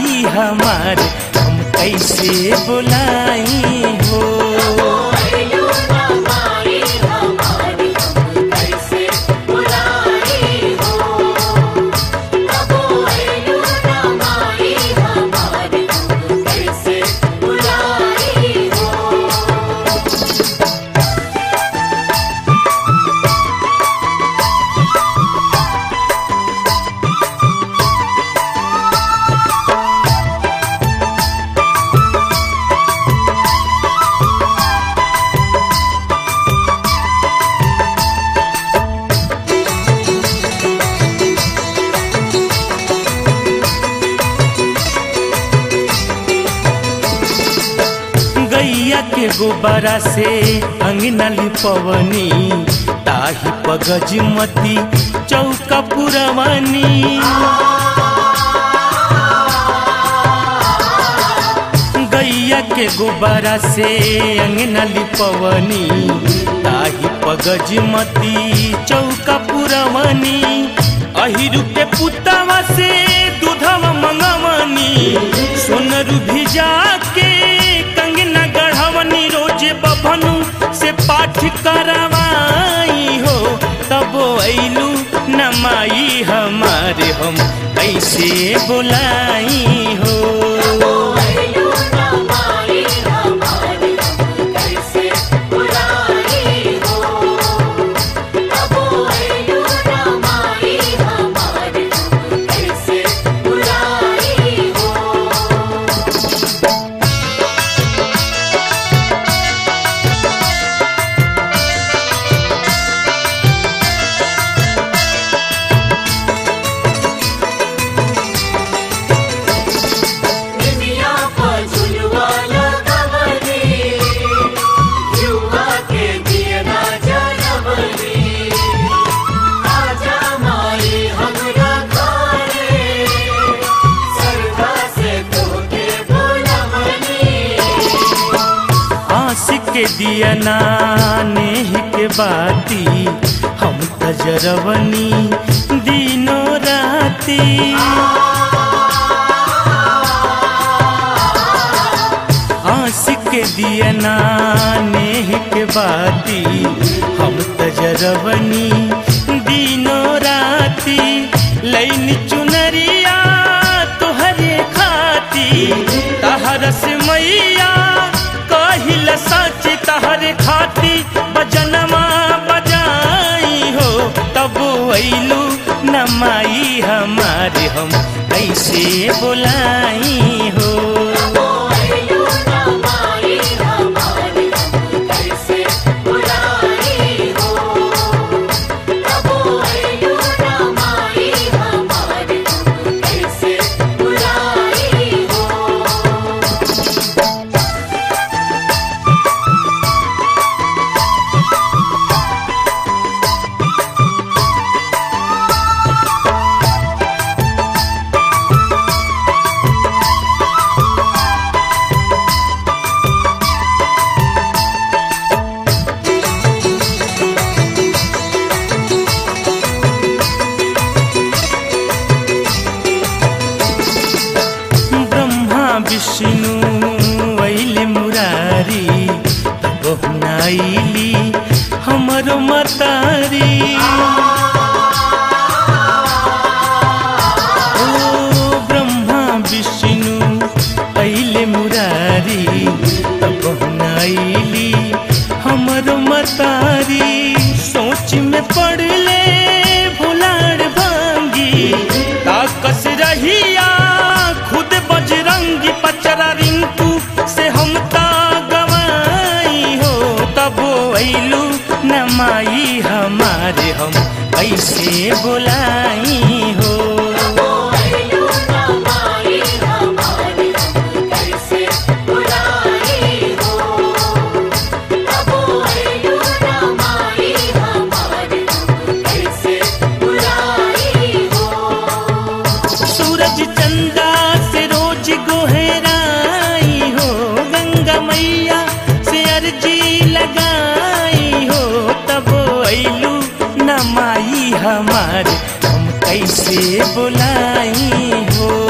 माई हमार हम कैसे बुलाई हो। के गोबरा से अंगना लिपवनी ताही पगजमती चौका पुरवनी। गैया के गोबरा से अंगना लिपवनी ताही पगजमती चौका पुरवनी। अहिरु के पुतवा से दूधवा मंगवनी सोनरू भिजा के कंगना गढ़वनी। रोजे बभनु से पाठ करवाई हो तब ऐलू न माई हमारे हम कैसे बुलाई हो। के दिया नेह के बाती हम तजरवनी दिनों राती। आशिक के दिया नेह के बाती हम तजरवनी दिनों राती। लैन चुनरिया तुहरे खाती तहरस मैया कहिल सच तहरे खाती बजनमा बजाई हो तब ऐलू न माई हमारे हम कैसे बुलाई हो। विष्णु वैले मुरारी तब नाइली हमरो मतारी। ओ ब्रह्मा विष्णु वैले मुरारी तब नाइली हमरो मतारी। सोच में पड़ ले भुलाड़ भांगी ताकस रहिया खुद बजरंगी पचरा रिंकू से हम ता गवाई हो तब ऐलू न माई हमारे हम कैसे बुलाई हो। सूरज चंदा से रोज गोहराई हो गंगा मैया से अर्जी लगाई हो तब ऐलू न माई हमारे हम कैसे बुलाई हो।